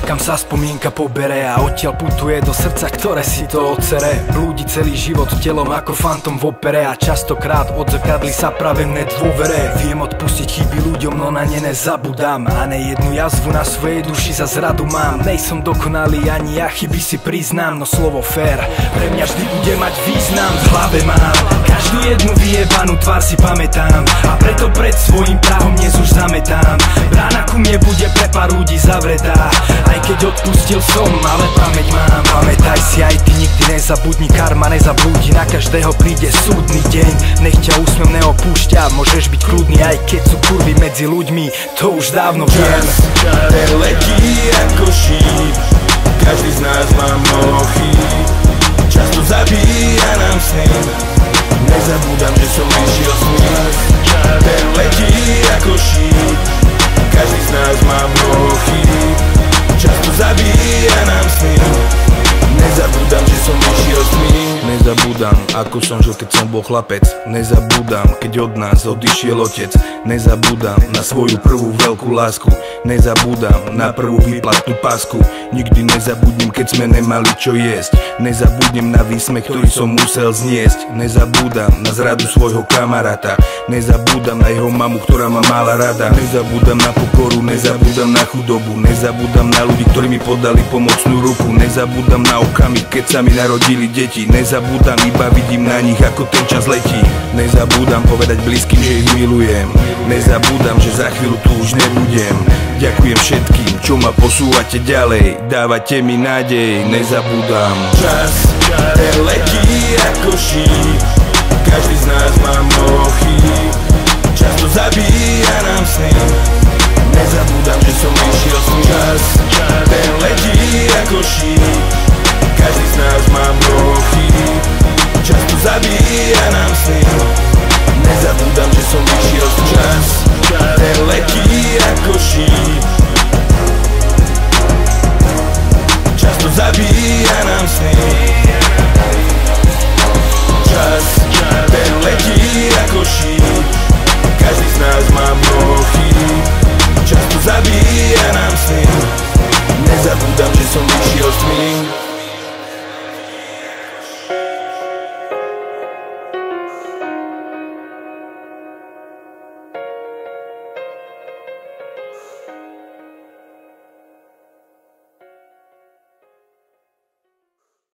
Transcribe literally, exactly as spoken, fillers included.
kam sa spomienka pobere a odtiaľ putuje do srdca, ktoré si to odsere. Blúdi celý život telom ako fantom v opere a častokrát odzrkadli sa práve v nedôvere. Viem odpustiť chyby ľuďom, no na ne nezabudám a ne jednu jazvu na svojej duši za zradu mám. Nejsom dokonalý, ani ja chyby si priznám, no slovo fér pre mňa vždy bude mať význam. V hlave mám každú jednu vyjebanú tvár si pamätám a preto pred svojím prahom dnes už zametám. Brána ku mne bude pre pár ľudí zavretá, aj keď odpustil som, ale pamäť mám. Pamätaj si aj ty, nikdy nezabudni, karma nezablúdi, na každého príde súdny deň. Nech ťa úsmev neopúšťa, môžeš byť kľudný, aj keď sú kurvy medzi ľuďmi, to už dávno viem. Čas letí ako šíp, každý z nás má mnoho chýb, často zabíja nám sny, nezabúdam, že som išiel smích. Ten letí ako šíp, každý z nás má mnoho chýb, často zabíja nám sny, nezabúdam, že som išiel smích. Nezabúdam, ako som žil, keď som bol chlapec. Nezabúdam, keď od nás odišiel otec. Nezabúdam na svoju prvú veľkú lásku. Nezabúdam na prvú výplatnú pásku. Nikdy nezabudnem, keď sme nemali čo jesť. Nezabudnem na výsmech, ktorý som musel zniesť. Nezabúdam na zradu svojho kamaráta. Nezabúdam na jeho mamu, ktorá ma mala rada. Nezabúdam na pokoru, nezabúdam na chudobu. Nezabúdam na ľudí, ktorí mi podali pomocnú ruku. Nezabúdam na okamih, keď sa mi narodili deti. Nezabúdam, iba vidím na nich, ako ten čas letí. Nezabúdam povedať blízkym, že ich milujem. Nezabúdam, že za chvíľu tu už nebudem. Ďakujem všetkým, čo ma posúvate ďalej, dávate mi nádej. Nezabúdam. Čas, ten letí ako šíp, každý z nás má mnoho chýb, často zabíja nám sny, nezabúdam, že som išiel smích. Čas,